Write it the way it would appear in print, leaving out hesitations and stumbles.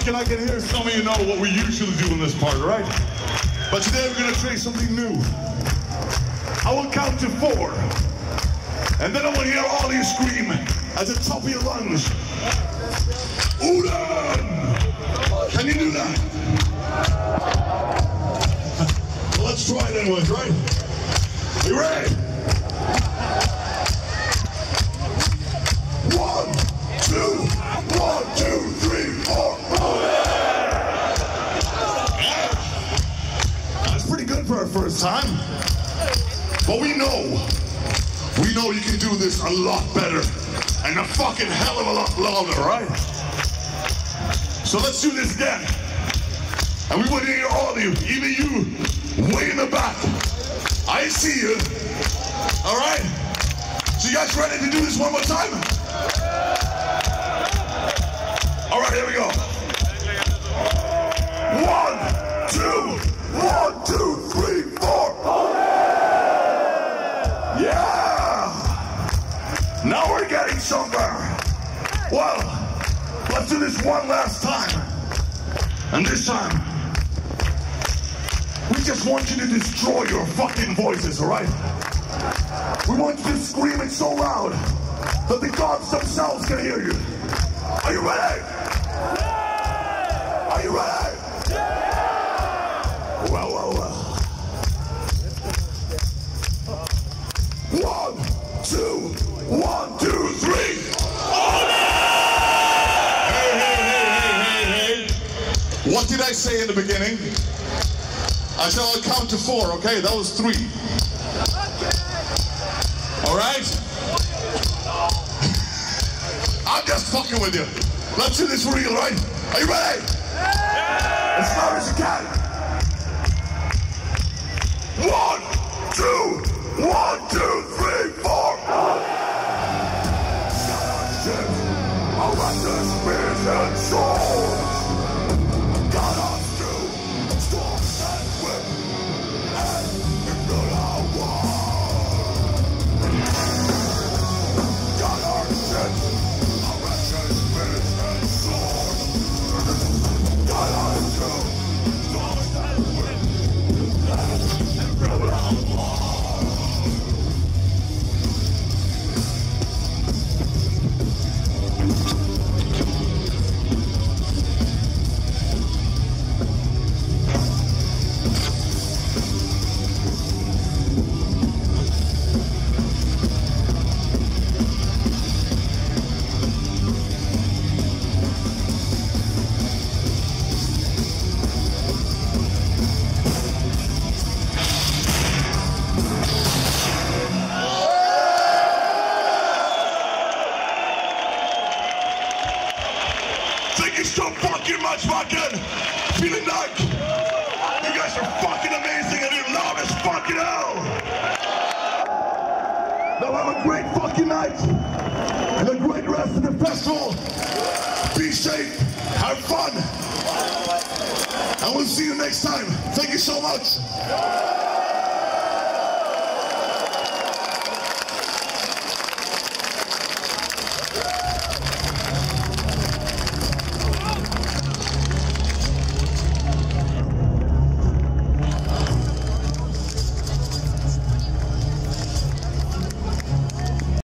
fucking I can hear some of you know what we usually do in this part, right? But today we're gonna try something new. I will count to 4. And then I want to hear all of you scream at the top of your lungs. Ulan! Can you do that? Well, let's try it anyways, right? Are you ready? 1, 2, 1, 2, 3, 4. That's pretty good for our first time. But we know you can do this a lot better and a fucking hell of a lot louder, right? So let's do this again. And we want to hear all of you, even you way in the back. I see you. All right? So you guys ready to do this one more time? All right, here we go. 1, 2, 1, 2, 3, 4. Yeah! Now we're getting somewhere. Well, let's do this one last time. And this time, we just want you to destroy your fucking voices, alright? We want you to scream it so loud that the gods themselves can hear you. Are you ready? Are you ready? Well, well, well. 1, 2, 1, 2, 3. Hey. What did I say in the beginning? I said I'll count to 4, okay? That was 3. Alright? I'm just fucking with you. Let's do this for real, right? Are you ready? As loud as you can. 1, 2, 1, 2, 3, 4. Around the spears and swords. Got us through storms and whip and build our war. Got our shit. Around the spears and swords. Got us through storms and whip and build our war. Thank you so fucking much, fucking feeling like you guys are fucking amazing and you're loud as fucking hell. Now have a great fucking night and a great rest of the festival. Be safe, have fun, and we'll see you next time. Thank you so much.